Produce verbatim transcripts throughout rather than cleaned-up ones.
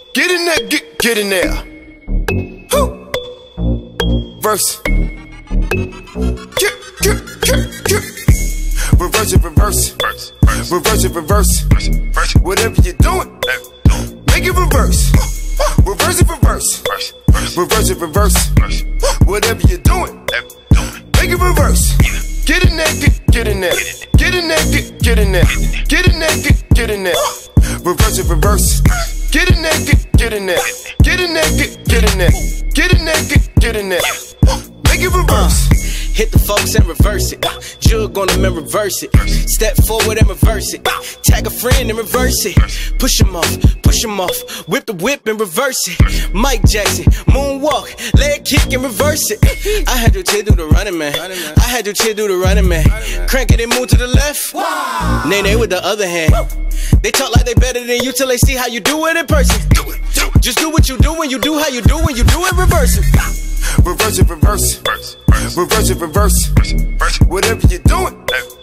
Get in there, get, get in there. Woo. Verse. Get, get, get, get. Reverse it, reverse. Reverse it, reverse. Whatever you're doing, make it reverse. Reverse it, reverse. Reverse it, reverse. Whatever you're doing, make it reverse. Get in there, get, get in there. Get in there, get, get in there. Get in there, get, get in there. Reverse it, reverse. Get in there, get, get in there. Get in there, get, get in there. Get in there, get, get in there. Make it reverse. Uh, hit the folks and reverse it. Jug on them and reverse it. Step forward and reverse it. Tag a friend and reverse it. Push him off, push him off. Whip the whip and reverse it. Mike Jackson, moonwalk, leg kick and reverse it. I had your chick do the running man. I had your chick do the running man. Crank it and move to the left. Nay, nay with the other hand. They talk like they better than you till they see how you do it in person. Just do what you do when you do how you do when you do it, reverse it. Reverse it, reverse. Reverse it, reverse. Whatever you're doing,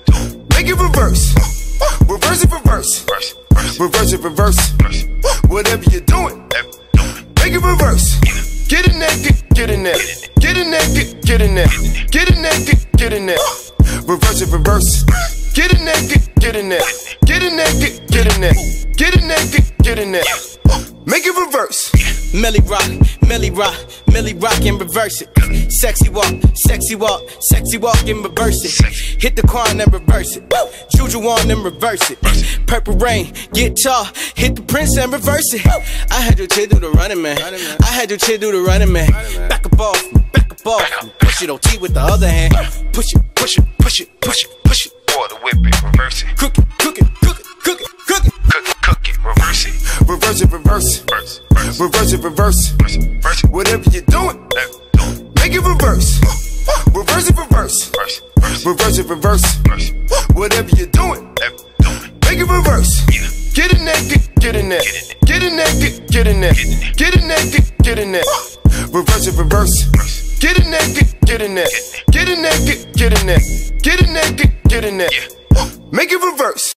make it reverse. Reverse it, reverse. Reverse it, reverse. Whatever you're doing, make it reverse. Get in there, get, get in there. Get in there, get, get in there. Get in there, get, get in there. Reverse it, reverse. Get in there, get, get in there. Get in there, get, get in there. Get in there, get, get in there. Make it reverse. Millie rock, Millie rock, Millie rock and reverse it. Sexy walk, sexy walk, sexy walk and reverse it. Hit the crown and reverse it. Juju on and reverse it. Purple rain, get tall, hit the prince and reverse it. I had your chick do the running man. I had your chick do the running man. Back up off, back up off. Push it O T with the other hand. Push it, push it, push it, push it, push it. Or the whip it, reverse it. Cook it, cook it, cook it, cook it, cook it. Cook it, cook it, reverse it. Reverse it, reverse. Reverse it, reverse. Whatever you're doing, make it reverse. Reverse it, reverse. Reverse it, reverse. Whatever you're doing, make it reverse. Get in there, get, get in there. Get in there, get, get in there. Get in there, get, get in there. Reverse it, reverse. Get in there, get, get in there. Get in there, get, get in there. Get in there, get, get in there. Make it reverse.